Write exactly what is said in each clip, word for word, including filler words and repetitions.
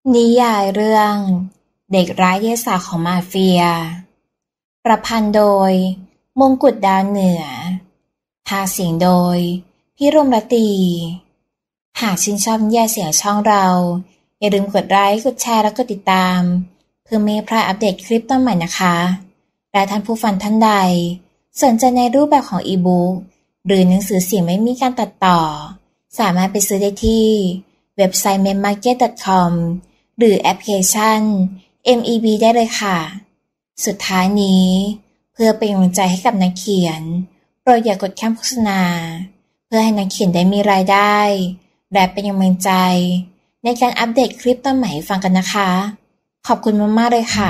นิยายเรื่องเด็กร้ายเยสาของมาเฟียประพันธ์โดยมงกุฎดาวเหนือพากย์เสียงโดยพี่รมรตีหากชื่นชอบนิยายเสียงช่องเราอย่าลืมกดไลค์กดแชร์และกดติดตามเพื่อไม่พลาดอัปเดตคลิปต้นใหม่นะคะและท่านผู้ฟังท่านใดสนใจในรูปแบบของอีบุ๊กหรือหนังสือเสียงไม่มีการตัดต่อสามารถไปซื้อได้ที่เว็บไซต์ เมมมาร์เก็ต ดอท คอม หรือแอปพลิเคชัน เอ็ม อี บี ได้เลยค่ะ สุดท้ายนี้เพื่อเป็นกำลังใจให้กับนักเขียนโปรดอย่ากดข้ามโฆษณาเพื่อให้นักเขียนได้มีรายได้และเป็นกำลังใจในการอัปเดตคลิปต้นใหม่ให้ฟังกันนะคะขอบคุณมากๆเลยค่ะ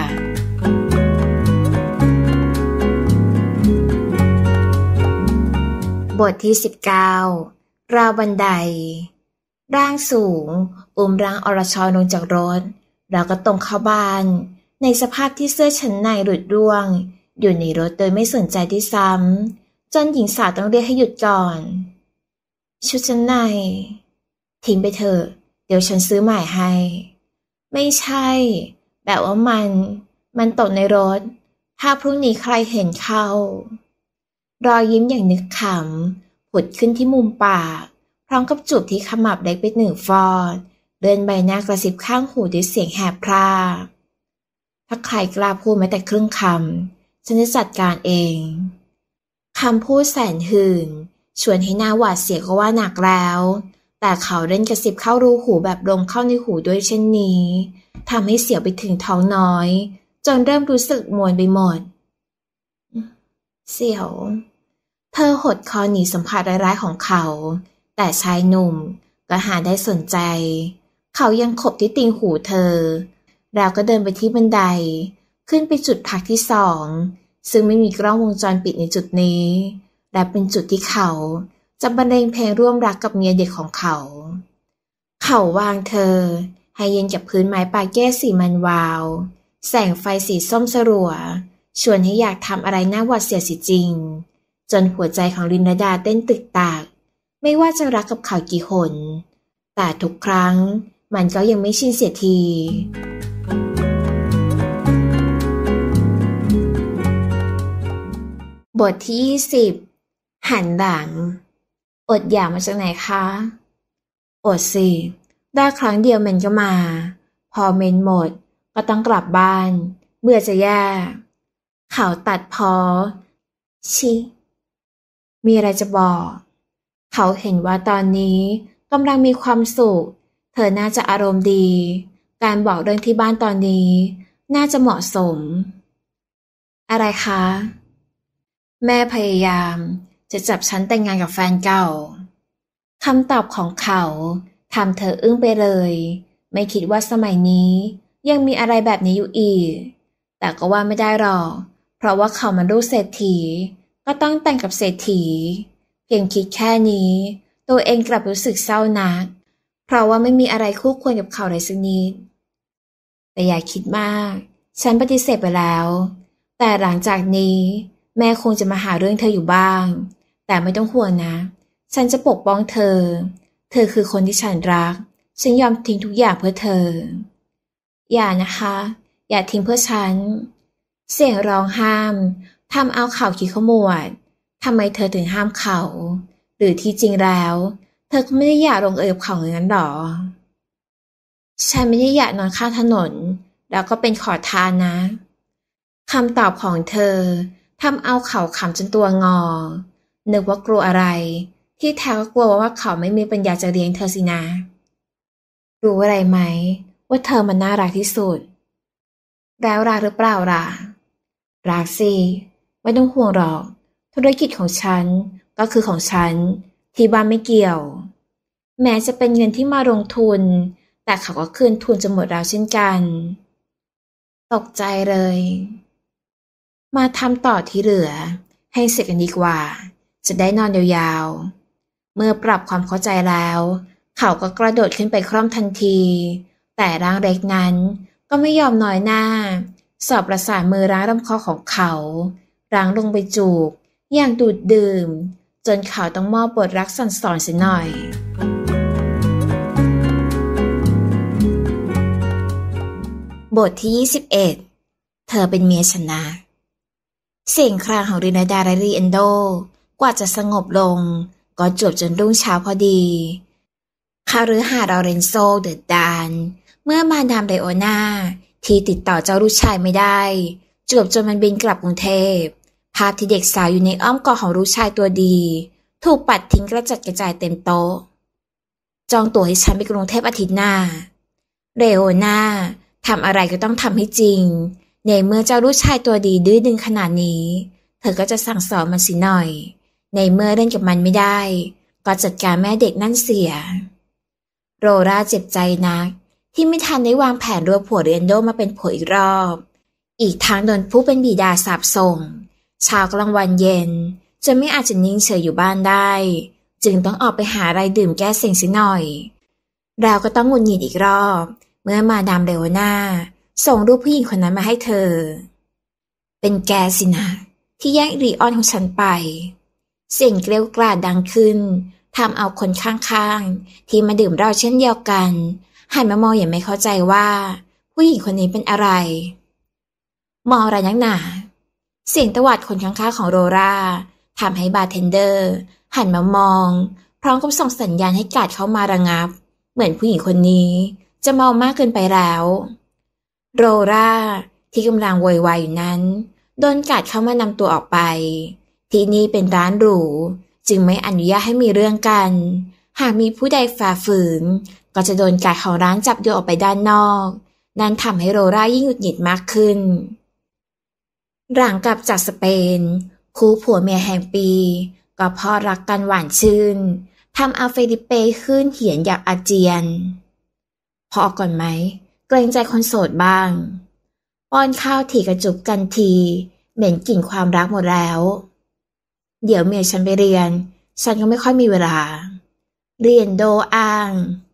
บทที่สิบเก้าราวบันไดร่างสูงอุ้มร่างอรชรลงจากรถแล้วก็ตรงเข้าบ้านในสภาพที่เสื้อชั้นในหลุดร่วงอยู่ในรถโดยไม่สนใจที่ซ้ำจนหญิงสาวต้องเรียกให้หยุดก่อนชุดชั้นในทิ้งไปเถอะเดี๋ยวฉันซื้อใหม่ให้ไม่ใช่แบบว่ามันมันตกในรถถ้าพรุ่งนี้ใครเห็นเข้ารอยยิ้มอย่างนึกขำผุดขึ้นที่มุมปากพร้อมกับจูบที่ขมับเล็กไปหนึ่งฟอดเดินใบหน้ากระซิบข้างหูด้วยเสียงแหบพร่าถ้าใครกล้าพูดแม้แต่ครึ่งคำฉันจะจัดการเองคำพูดแสนหื่นชวนให้หน้าหวาดเสียวก็ว่าหนักแล้วแต่เขาเล่นกระซิบเข้ารูหูแบบลมเข้าในหูด้วยเช่นนี้ทำให้เสียวไปถึงท้องน้อยจนเริ่มรู้สึกมวนไปหมดเสียวเธอหดคอหนีสัมผัสร้ายๆของเขาแต่ชายหนุ่มก็หาได้สนใจเขายังขบที่ติ่งหูเธอแล้วก็เดินไปที่บันไดขึ้นไปจุดพักที่สองซึ่งไม่มีกล้องวงจรปิดในจุดนี้และเป็นจุดที่เขาจะบรรเลงเพลงร่วมรักกับเมียเด็กของเขาเขาวางเธอให้เย็นกับพื้นไม้ปาเก้สีมันวาวแสงไฟสีส้มสลัวชวนให้อยากทำอะไรน่าหวาดเสียวสิจริงจนหัวใจของลินดาเต้นตึกตากไม่ว่าจะรักกับเขากี่หนแต่ทุกครั้งมันก็ยังไม่ชินเสียทีบทที่ยี่สิบหันหลังอดอยากมาจากไหนคะอดสิได้ครั้งเดียวเมนก็มาพอเมนหมดก็ต้องกลับบ้านเมื่อจะแย่เขาตัดพอชิมีอะไรจะบอกเขาเห็นว่าตอนนี้กำลังมีความสุขเธอน่าจะอารมณ์ดีการบอกเรื่องที่บ้านตอนนี้น่าจะเหมาะสมอะไรคะแม่พยายามจะจับฉันแต่งงานกับแฟนเก่าคำตอบของเขาทำเธออึ้งไปเลยไม่คิดว่าสมัยนี้ยังมีอะไรแบบนี้อยู่อีกแต่ก็ว่าไม่ได้หรอกเพราะว่าเขามันลูกเศรษฐีก็ต้องแต่งกับเศรษฐีเพียงคิดแค่นี้ตัวเองกลับรู้สึกเศร้านักเพราะว่าไม่มีอะไรคู่ควรกับเขาเลยสักนิดแต่อย่าคิดมากฉันปฏิเสธไปแล้วแต่หลังจากนี้แม่คงจะมาหาเรื่องเธออยู่บ้างแต่ไม่ต้องห่วงนะฉันจะปกป้องเธอเธอคือคนที่ฉันรักฉันยอมทิ้งทุกอย่างเพื่อเธออย่านะคะอย่าทิ้งเพื่อฉันเสียงร้องห้ามทำเอาเขาคิดขมวดทำไมเธอถึงห้ามเขาหรือที่จริงแล้วเธอก็ไม่ได้อยากลงเอยกับเขาอย่างนั้นหรอฉันไม่ได้อยากนอนข้างถนนแล้วก็เป็นขอทานนะคำตอบของเธอทำเอาเขาขำจนตัวงอนึกว่ากลัวอะไรที่แท้ก็กลัวว่าเขาไม่มีปัญญาจะเลี้ยงเธอสินะรู้อะไรไหมว่าเธอมันน่ารักที่สุดแล้วรักหรือเปล่าล่ะรักสิไม่ต้องห่วงหรอกธุรกิจของฉันก็คือของฉันที่บ้านไม่เกี่ยวแม้จะเป็นเงินที่มาลงทุนแต่เขาก็คืนทุนจนหมดแล้วเช่นกันตกใจเลยมาทำต่อที่เหลือให้เสร็จกันดีกว่าจะได้นอนยาวๆเมื่อปรับความเข้าใจแล้วเขาก็กระโดดขึ้นไปคร่อมทันทีแต่ร่างเล็กนั้นก็ไม่ยอมน้อยหน้าสอบประสานมือรั้งลำคอของเขารั้งลงไปจูบอย่างดูดดื่มจนเขาต้องมอบบทรักสั่นสอนเสียหน่อยบทที่ยี่สิบเอ็ดเธอเป็นเมียฉันนะเสียงครางของรินาดาและรีเอนโดกว่าจะสงบลงก็จบจนรุ่งเช้าพอดีคาฤหาสน์ลอเรนโซเดือดดาลเมื่อมาดามไดโอนาที่ติดต่อเจ้าลูกชายไม่ได้จวบจนมันบินกลับกรุงเทพภาพที่เด็กสาวอยู่ในอ้อมกอดของลูกชายตัวดีถูกปัดทิ้งกระจัดกระจายเต็มโต๊ะจองตั๋วให้ฉันไปกรุงเทพอาทิตย์หน้าไดโอนาทำอะไรก็ต้องทำให้จริงในเมื่อเจ้าลูกชายตัวดีดื้อดึงขนาดนี้เธอก็จะสั่งสอนมันสิหน่อยในเมื่อเล่นกับมันไม่ได้ก็จัดการแม่เด็กนั่นเสียโรราเจ็บใจนักที่ไม่ทันได้วางแผนรวบผัวเรนโดมาเป็นผัวอีกรอบอีกทั้งโดนผู้เป็นบิดาสาปส่งเช้ากลางวันเย็นจะไม่อาจจะนิ่งเฉยอยู่บ้านได้จึงต้องออกไปหาอะไรดื่มแก้เซ็งสิหน่อยเราก็ต้องหงุดหงิดอีกรอบเมื่อมาดามเลโอนาส่งรูปผู้หญิงคนนั้นมาให้เธอเป็นแกสินะที่แย่งรีออนของฉันไปเสียงเกลียวกราดดังขึ้นทำเอาคนข้างๆที่มาดื่มเหล้าเช่นเดียวกันหันมามองอย่างไม่เข้าใจว่าผู้หญิงคนนี้เป็นอะไรมองอะไรนักหนาเสียงตวาดคนข้างๆของโรราทำให้บาร์เทนเดอร์หันมามองพร้อมกับส่งสัญญาณให้กาดเข้ามาระงับเหมือนผู้หญิงคนนี้จะเมามากเกินไปแล้วโรราที่กำลังโวยวายอยู่นั้นโดนกาดเข้ามานำตัวออกไปที่นี่เป็นร้านหรูจึงไม่อนุญาตให้มีเรื่องกันหากมีผู้ใดฝ่าฝืนก็จะโดนกาดของร้านจับโยนออกไปด้านนอกนั่นทำให้โรรายิ่งหงุดหงิดมากขึ้นหลังกลับจากสเปนคู่ผัวเมียแห่งปีก็พอรักกันหวานชื่นทำเอาเฟลิเป้ขึ้นเหียนอยากอาเจียนพอก่อนไหมเกรงใจคนโสดบ้างป้อนข้าวถี่กระจุบกันทีเหม็นกลิ่นความรักหมดแล้วเดี๋ยวเมียฉันไปเรียนฉันก็ไม่ค่อยมีเวลาเรียนโดอ้าง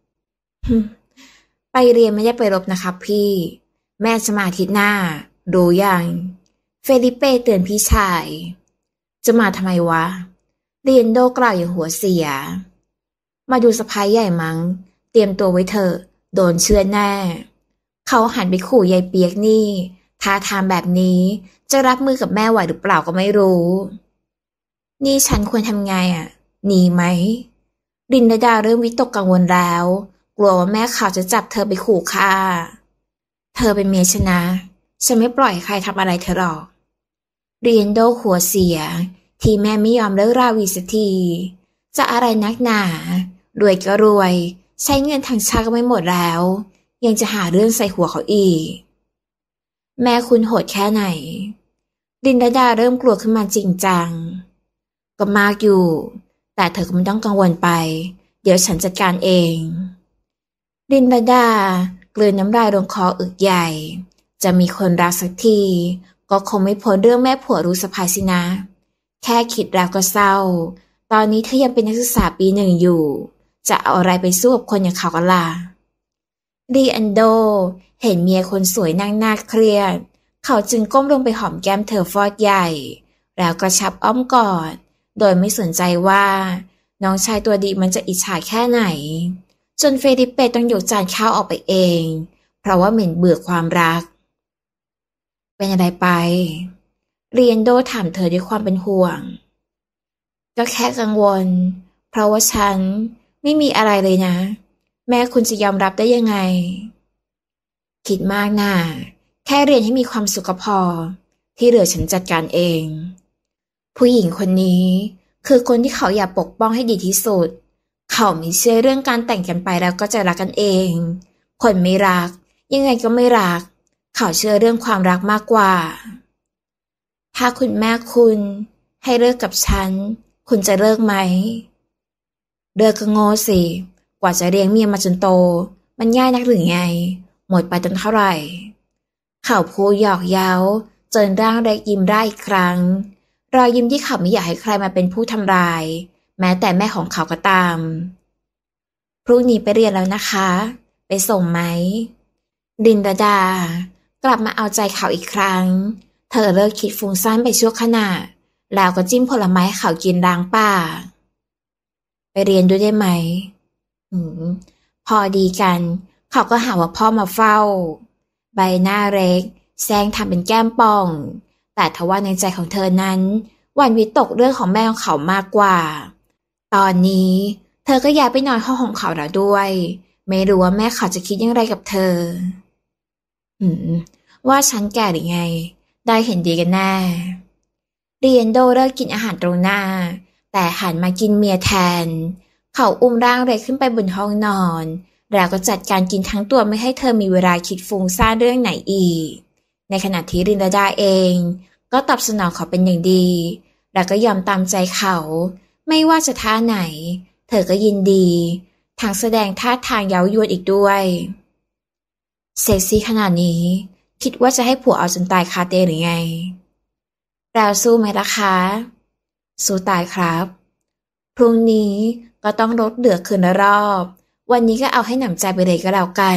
ไปเรียนไม่ได้ไปรบนะครับพี่แม่จะมาอาทิตย์หน้ารู้ยังเฟลิเป้เตือนพี่ชายจะมาทำไมวะเรียนโดกล่าวอย่างหัวเสียมาดูสะพ้ายใหญ่มั้งเตรียมตัวไว้เถอะโดนเชื่อแน่เขาหันไปขู่ยายเปียกนี่ท่าทางแบบนี้จะรับมือกับแม่ไหวหรือเปล่าก็ไม่รู้นี่ฉันควรทำไงอ่ะหนีไหมรินดาเริ่มวิตกกังวลแล้วกลัวว่าแม่เขาจะจับเธอไปขู่ฆ่าเธอเป็นเมียฉันนะฉันไม่ปล่อยใครทำอะไรเธอหรอกเรียนโดหัวเสียที่แม่ไม่ยอมเลิกราวีสักทีจะอะไรนักหนารวยก็รวยใช้เงินทางชาติก็ไม่หมดแล้วยังจะหาเรื่องใส่หัวเขาอีกแม่คุณโหดแค่ไหนรินดาเริ่มกลัวขึ้นมาจริงจังก็มากอยู่แต่เธอก็ไม่ต้องกังวลไปเดี๋ยวฉันจัดการเองรินดากลืนน้ำลายลงคออึกใหญ่จะมีคนรักสักทีก็คงไม่พ้นเรื่องแม่ผัวรู้สะพายสินะแค่คิดแล้วก็เศร้าตอนนี้เธอยังเป็นนักศึกษาปีหนึ่งอยู่จะเอาอะไรไปสู้กับคนอย่างเขากันล่ะรีอันโดเห็นเมียคนสวยนั่งหน้าเครียดเขาจึงก้มลงไปหอมแก้มเธอฟอดใหญ่แล้วกระชับอ้อมกอดโดยไม่สนใจว่าน้องชายตัวดีมันจะอิจฉาแค่ไหนจนเฟลิเป้ต้องยกจานข้าวออกไปเองเพราะว่าเหม็นเบื่อความรักเป็นอะไรไปเรียนโดถามเธอด้วยความเป็นห่วงก็แค่กังวลเพราะว่าฉันไม่มีอะไรเลยนะแม่คุณจะยอมรับได้ยังไงคิดมากน่ะแค่เรียนให้มีความสุขพอที่เหลือฉันจัดการเองผู้หญิงคนนี้คือคนที่เขาอยากปกป้องให้ดีที่สุดเขาไม่เชื่อเรื่องการแต่งกันไปแล้วก็จะรักกันเองคนไม่รักยังไงก็ไม่รักเขาเชื่อเรื่องความรักมากกว่าถ้าคุณแม่คุณให้เลิกกับฉันคุณจะเลิกไหมเลิกก็โง่สิกว่าจะเลี้ยงเมียมาจนโตมันง่ายนักหรือไงหมดไปจนเท่าไหร่เขาพูดหยอกเย้าจนร่างเล็กยิ้มได้อีกครั้งรอยยิ้มที่เขาไม่อยากให้ใครมาเป็นผู้ทำลายแม้แต่แม่ของเขาก็ตามพรุ่งนี้ไปเรียนแล้วนะคะไปส่งไหมดินดา กลับมาเอาใจเขาอีกครั้งเธอเลิกคิดฟุ้งซ่านไปชั่วขณะแล้วก็จิ้มผลไม้เขากินล้างปากไปเรียนด้วยได้ไหมอืมพอดีกันเขาก็หาว่าพ่อมาเฝ้าใบหน้าเล็กแซงทำเป็นแก้มป่องแต่ทว่าในใจของเธอนั้นหวั่นวิตกเรื่องของแม่ของเขามากกว่าตอนนี้เธอก็ย้ายไปนอนห้องของเขาแล้วด้วยไม่รู้ว่าแม่เขาจะคิดอย่างไรกับเธอหืมว่าฉันแก่หรือไงได้เห็นดีกันแน่เรียนโดเลิกกินอาหารตรงหน้าแต่หันมากินเมียแทนเขาอุ้มร่างเล็กขึ้นไปบนห้องนอนแล้วก็จัดการกินทั้งตัวไม่ให้เธอมีเวลาคิดฟุ้งซ่านเรื่องไหนอีกในขณะที่รินดาเองก็ตอบสนองเขาเป็นอย่างดีแล้วก็ยอมตามใจเขาไม่ว่าจะท่าไหนเธอก็ยินดีทั้งแสดงท่าทางเย้ายวนอีกด้วยเซ็กซี่ขนาดนี้คิดว่าจะให้ผัวเอาจนตายคาเต้หรือไงเราสู้ไหมล่ะคะสู้ตายครับพรุ่งนี้ก็ต้องลดเหลือคืนละรอบวันนี้ก็เอาให้หนำใจไปเลยก็แล้วกัน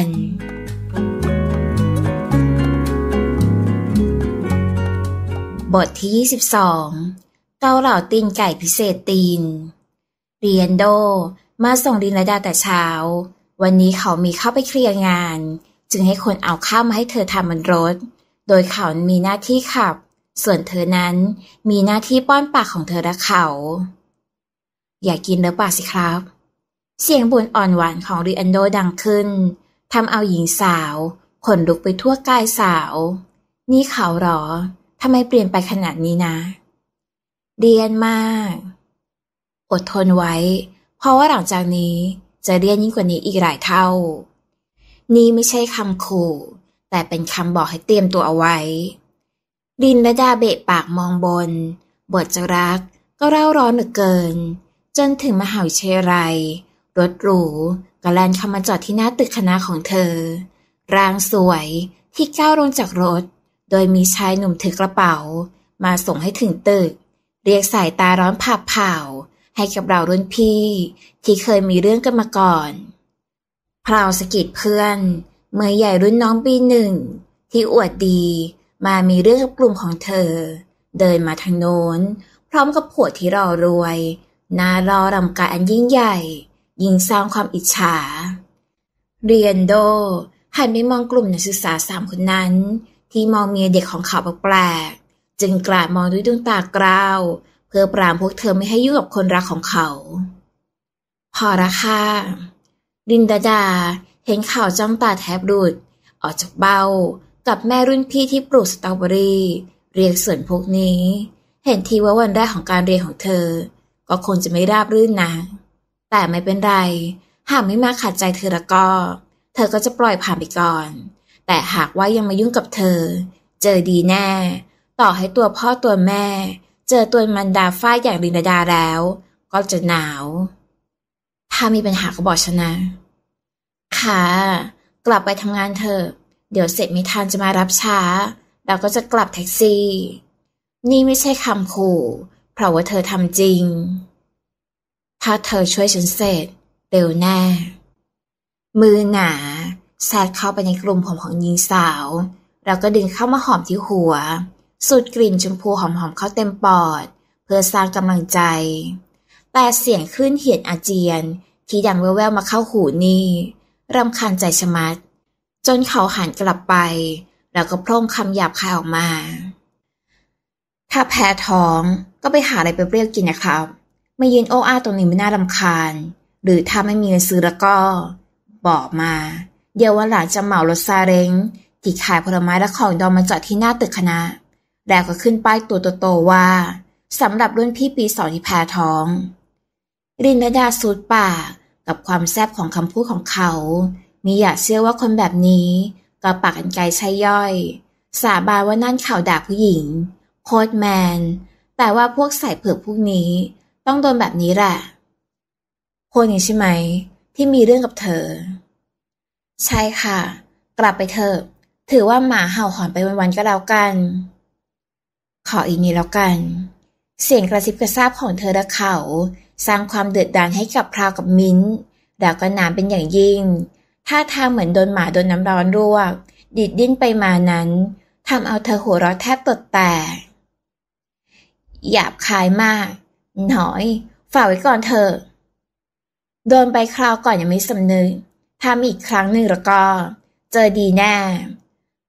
บทที่ยี่สิบสองเกาเหลาตีนไก่พิเศษตีนเรียนโดมาส่งดินระดาแต่เช้าวันนี้เขามีเข้าไปเคลียร์งานจึงให้คนเอาข้าวมาให้เธอทำบนรถโดยเขามีหน้าที่ขับส่วนเธอนั้นมีหน้าที่ป้อนปากของเธอและเขาอยากกินหรือเปล่าสิครับเสียงบ่นอ่อนหวานของริอันโดดังขึ้นทำเอาหญิงสาวขนลุกไปทั่วกายสาวนี่เขาหรอทำไมเปลี่ยนไปขนาดนี้นะเรียนมากอดทนไว้เพราะว่าหลังจากนี้จะเรียนยิ่งกว่านี้อีกหลายเท่านี่ไม่ใช่คำขู่แต่เป็นคำบอกให้เตรียมตัวเอาไว้รินและดาเบะปากมองบนบทจะรักก็เร่าร้อนเหลือเกินจนถึงมหาวิทยาลัยรถหรูก็แล่นเข้ามาจอดที่หน้าตึกคณะของเธอร่างสวยที่ก้าวลงจากรถโดยมีชายหนุ่มถือกระเป๋ามาส่งให้ถึงตึกเรียกสายตาร้อนผาบเผาให้กับเรารุ่นพี่ที่เคยมีเรื่องกันมาก่อนพราวสะกิดเพื่อนเมื่อใหญ่รุ่นน้องปีหนึ่งที่อวดดีมามีเรื่องกับกลุ่มของเธอเดินมาทางโน้นพร้อมกับผัวที่รอรวยหน้ารอรำกายอันยิ่งใหญ่ยิ่งสร้างความอิจฉาเรียนโดหันไปมองกลุ่มนักศึกษาสามคนนั้นที่มองเมียเด็กของเขาแปลกๆจึงกราดมองด้วยดวงตากร้าวเพื่อปรามพวกเธอไม่ให้ยุ่งกับคนรักของเขาพอละค่ะดินดาดาเห็นข่าวจ้องตาแทบหลุดออกจากเบ้ากับแม่รุ่นพี่ที่ปลูกสตรอเบอรี่เรียกส่วนพวกนี้เห็นทีว่าวันแรกของการเรียนของเธอก็คงจะไม่ราบรื่นนะแต่ไม่เป็นไรหากไม่มาขัดใจเธอแล้วก็เธอก็จะปล่อยผ่านไปก่อนแต่หากว่ายังมายุ่งกับเธอเจอดีแน่ต่อให้ตัวพ่อตัวแม่เจอตัวมันดาฝ้ายอย่างรินดาแล้วก็จะหนาวถ้ามีปัญหาก็บอกฉันนะค่ะกลับไปทำงานเถอะเดี๋ยวเสร็จไม่ทันจะมารับช้าเราก็จะกลับแท็กซี่นี่ไม่ใช่คำขู่เพราะว่าเธอทำจริงถ้าเธอช่วยฉันเสร็จเร็วแน่มือหนาแทรกเข้าไปในกลุ่มผมของหญิงสาวแล้วก็ดึงเข้ามาหอมที่หัวสูดกลิ่นชมพูหอมๆเข้าเต็มปอดเพื่อสร้างกำลังใจแต่เสียงคลื่นเหียดอาเจียนที่ดังแว่วๆมาเข้าหูนี่รำคาญใจชะมัดจนเขาหันกลับไปแล้วก็พร่งคำหยาบคายออกมาถ้าแพ้ท้องก็ไปหาอะไรไปเปรี้ยวกินนะครับไม่ยืนโอ้อาตรงนี้ไม่น่ารำคาญหรือถ้าไม่มีเงินซื้อแล้วก็บอกมาเดี๋ยววันหลังจะเหมารถซาเล้งที่ขายผลไม้และของดองมาจอดที่หน้าตึกคณะแล้วก็ขึ้นป้ายตัวโตๆว่าสำหรับรุ่นพี่ปีสองที่แพ้ท้องรินดาสูดปากกับความแซ่บของคำพูดของเขามิอยากเชื่อว่าคนแบบนี้ก็ปากกันไกลใช่ย่อยสาบานว่านั่นข่าวด่าผู้หญิงโคตรแมนแต่ว่าพวกใส่เผือกพวกนี้ต้องโดนแบบนี้แหละคนนี้ใช่ไหมที่มีเรื่องกับเธอใช่ค่ะกลับไปเถอะถือว่าหมาเห่าหอนไปวันๆก็แล้วกันขออีกนี้แล้วกันเสียงกระซิบกระซาบของเธอและเขาสร้างความเดือดดาลให้กับพราวกับมิ้นแล้วก็น้ำเป็นอย่างยิ่งท่าทางเหมือนโดนหมาโดนน้ำร้อนลวกดิดดิ้นไปมานั้นทำเอาเธอหัวเราะแทบตดแตกหยาบคายมากหน่อยฝากไว้ก่อนเถอะโดนไปคราวก่อนยังไม่สำนึกทำอีกครั้งหนึ่งแล้วก็เจอดีแน่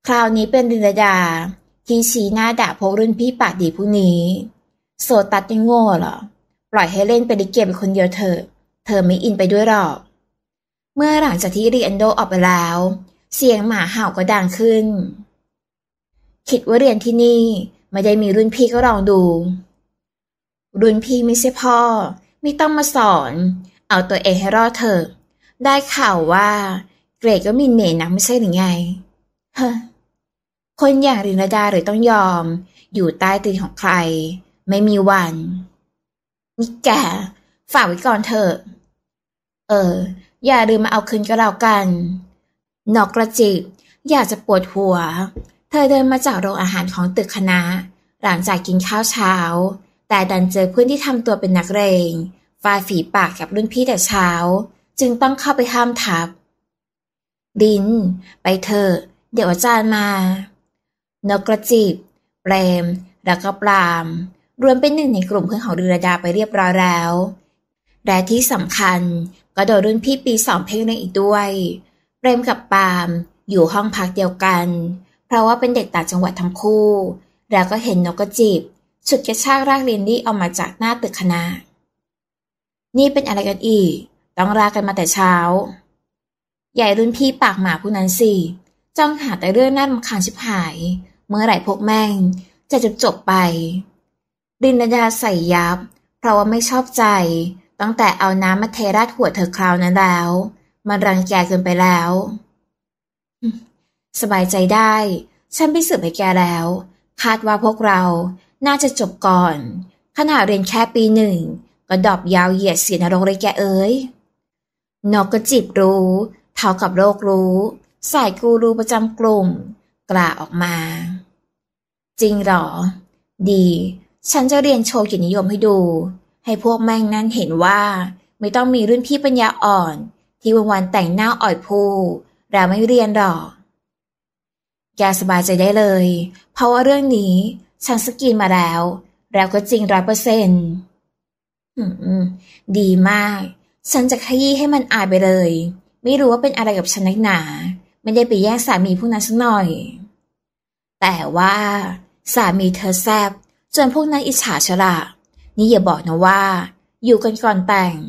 คราวนี้เป็นรินดาที่ชี้หน้าด่าพวกรุ่นพี่ปากดีผู้นี้โซตัสยังโง่เหรอปล่อยให้เล่นไปลิเกไปคนเดียวเถอะเธอไม่อินไปด้วยหรอกเมื่อหลังจากที่รีอันโดออกไปแล้วเสียงหมาเห่าก็ดังขึ้นคิดว่าเรียนที่นี่ไม่ได้มีรุ่นพี่ก็ลองดูรุ่นพี่ไม่ใช่พ่อไม่ต้องมาสอนเอาตัวเองให้รอดเถอะได้ข่าวว่าเกรดก็มินเมย์นักไม่ใช่หรือไงเฮ้อคนอย่างรินดาหรือต้องยอมอยู่ใต้ตีนของใครไม่มีวันนี่แกฝากไว้ก่อนเถอะเอออย่าลืมมาเอาคืนก็แล้วกันนกกระจิบอยากจะปวดหัวเธอเดินมาจากโรงอาหารของตึกคณะหลังจากกินข้าวเช้าแต่ดันเจอเพื่อนที่ทำตัวเป็นนักเลงฟาดฝีปากกับรุ่นพี่แต่เช้าจึงต้องเข้าไปห้ามทับดินไปเถอะเดี๋ยวอาจารย์มานกกระจิบเปรมแล้วก็ปรามรวมเป็นหนึ่งในกลุ่มเพื่อนของฤดาไปเรียบร้อยแล้วและที่สำคัญก็โดนรุ่นพี่ปีสองเพ่งเล็งอีกด้วยเปรมกับปรามอยู่ห้องพักเดียวกันเพราะว่าเป็นเด็กต่างจังหวัดทั้งคู่แล้วก็เห็นนกกระจิบฉุดกระชากรากลินดี้ออกมาจากหน้าตึกคณะนี่เป็นอะไรกันอีกต้องลากันมาแต่เช้าใหญ่รุ่นพี่ปากหมาผู้นั้นสิจ้องหาแต่เรื่องน่ารำคาญชิบหายเมื่อไหร่พวกแม่งจะจบจบไปรินดาใส่ยับเพราะว่าไม่ชอบใจตั้งแต่เอาน้ำมาเทราดหัวเธอคราวนั้นแล้วมันรังแกเกินไปแล้วสบายใจได้ฉันไปสืบให้แกแล้วคาดว่าพวกเราน่าจะจบก่อนขณะเรียนแค่ปีหนึ่งก็ดอบยาวเหยียดเสียนรกเลยแกเอ้ยนกกระจิบรู้เท่ากับโลกรู้สายกูรูประจำกลุ่มกล่าวออกมาจริงหรอดีฉันจะเรียนโชว์เกียรตินิยมให้ดูให้พวกแม่งนั้นเห็นว่าไม่ต้องมีรุ่นพี่ปัญญาอ่อนที่วันๆแต่งหน้าอ่อยผู้เราไม่เรียนหรอกแกสบายใจได้เลยเพราะว่าเรื่องนี้ฉันสกรีนมาแล้วแล้วก็จริงร้อยเปอร์เซ็นต์ดีมากฉันจะขยี้ให้มันอายไปเลยไม่รู้ว่าเป็นอะไรกับฉันนักหนาไม่ได้ไปแย่งสามีพวกนั้นสักหน่อยแต่ว่าสามีเธอแซ่บจนพวกนั้นอิจฉาชะละนี่อย่าบอกนะว่าอยู่กันก่อนแต่ง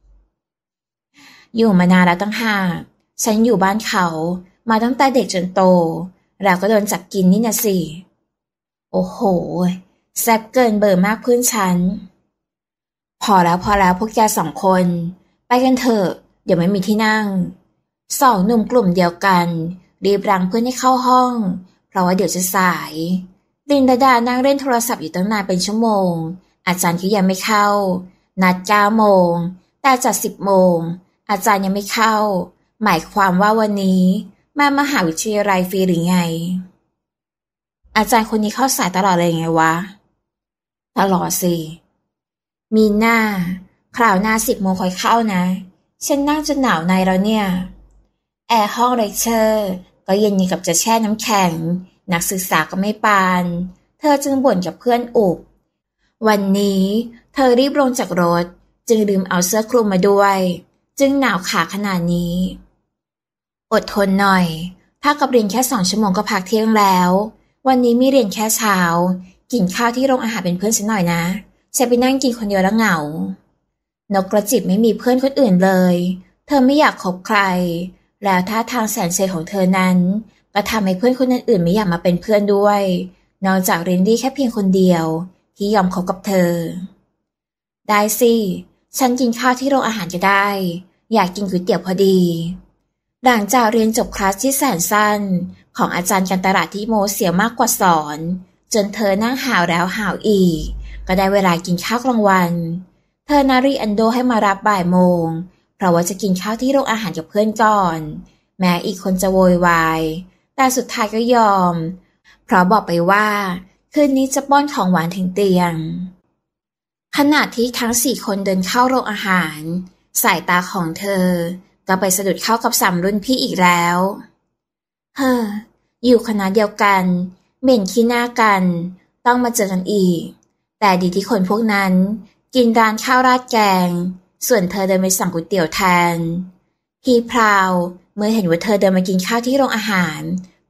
อยู่มานานแล้วตั้งห้าฉันอยู่บ้านเขามาตั้งแต่เด็กจนโตเราก็โดนจับกินนี่นะสิโอ้โหแซ่บเกินเบอร์มากเพื่อนฉันพอแล้วพอแล้วพวกแกสองคนไปกันเถอะเดี๋ยวไม่มีที่นั่งสองหนุ่มกลุ่มเดียวกันรีบรั้งเพื่อนให้เข้าห้องเพราะว่าเดี๋ยวจะสายรินดานั่งเล่นโทรศัพท์อยู่ตั้งนานเป็นชั่วโมงอาจารย์ก็ยังไม่เข้านัดเก้าโมงแต่จัดสิบโมงอาจารย์ยังไม่เข้าหมายความว่าวันนี้มามหาวิทยาลัยฟรีหรือไงอาจารย์คนนี้เข้าสายตลอดเลยไงวะตลอดสิมีหน้าคราวหน้าสิบโมงค่อยเข้านะฉันนั่งจนหนาวในแล้วเนี่ยแอร์ห้องเลคเชอร์ก็เย็นอย่างกับจะแช่น้ำแข็งนักศึกษาก็ไม่ปานเธอจึงบ่นกับเพื่อนอุบวันนี้เธอรีบลงจากรถจึงลืมเอาเสื้อคลุมมาด้วยจึงหนาวขาขนาดนี้อดทนหน่อยถ้ากับเรียนแค่สองชั่วโมงก็พักเที่ยงแล้ววันนี้มีเรียนแค่เช้ากินข้าวที่โรงอาหารเป็นเพื่อนฉันหน่อยนะฉันไปนั่งกินคนเดียวแล้วเหงานกกระจิบไม่มีเพื่อนคนอื่นเลยเธอไม่อยากคบใครแล้วท่าทางแสนเซของเธอนั้นก็ทำให้เพื่อนคนอื่นๆไม่อยากมาเป็นเพื่อนด้วยนอกจากเรนดี้แค่เพียงคนเดียวที่ยอมคบกับเธอได้สิฉันกินข้าวที่โรงอาหารก็ได้อยากกินก๋วยเตี๋ยวพอดีหลังจากเรียนจบคลาสที่แสนสั้นของอาจารย์การตลาดที่โมเสียมากกว่าสอนจนเธอนั่งหาวแล้วหาวอีกก็ได้เวลากินข้าวกลางวันเธอนารีอันโดให้มารับบ่ายโมงเพราะว่าจะกินข้าวที่โรงอาหารกับเพื่อนก่อนแม้อีกคนจะโวยวายแต่สุดท้ายก็ยอมเพราะบอกไปว่าคืนนี้จะป้อนของหวานถึงเตียงขณะที่ทั้งสี่คนเดินเข้าโรงอาหารสายตาของเธอก็ไปสะดุดเข้ากับสามรุ่นพี่อีกแล้วเฮ้ออยู่คณะเดียวกันเหม็นขี้หน้ากันต้องมาเจอกันอีกแต่ดีที่คนพวกนั้นกินร้านข้าวราดแกงส่วนเธอเดินไปสั่งก๋วยเตี๋ยวแทนพี่พราวเมื่อเห็นว่าเธอเดินมากินข้าวที่โรงอาหาร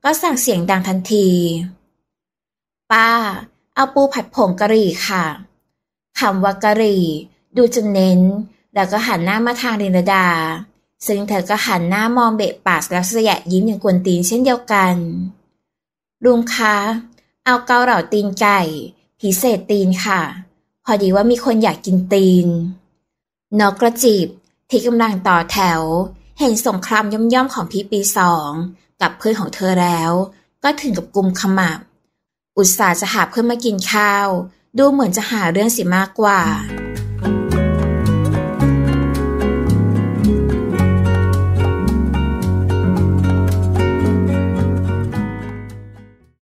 ก็สั่งเสียงดังทันทีป้าเอาปูผัดผงกะหรี่ค่ะคำว่ากะหรี่ดูจะเน้นแล้วก็หันหน้ามาทางรินดาซึ่งเธอก็หันหน้ามองเบะปากแล้วเสยะยิ้มอย่างกวนตีนเช่นเดียวกันลุงคะเอาเกาเหลาตีนไก่พิเศษตีนค่ะพอดีว่ามีคนอยากกินตีนนกกระจิบที่กำลังต่อแถวเห็นสงครามย่อมๆของพี่ปีสองกับเพื่อนของเธอแล้วก็ถึงกับกุมขมับอุตส่าห์จะหาเพื่อนมากินข้าวดูเหมือนจะหาเรื่องสิมากกว่า